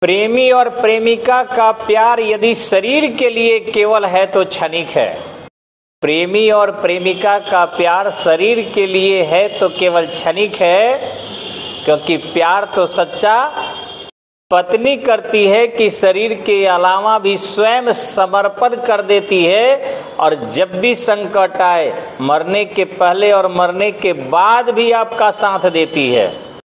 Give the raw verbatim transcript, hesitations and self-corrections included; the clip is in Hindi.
प्रेमी और प्रेमिका का प्यार यदि शरीर के लिए केवल है तो क्षणिक है। प्रेमी और प्रेमिका का प्यार शरीर के लिए है तो केवल क्षणिक है, क्योंकि प्यार तो सच्चा पत्नी करती है कि शरीर के अलावा भी स्वयं समर्पण कर देती है, और जब भी संकट आए, मरने के पहले और मरने के बाद भी आपका साथ देती है।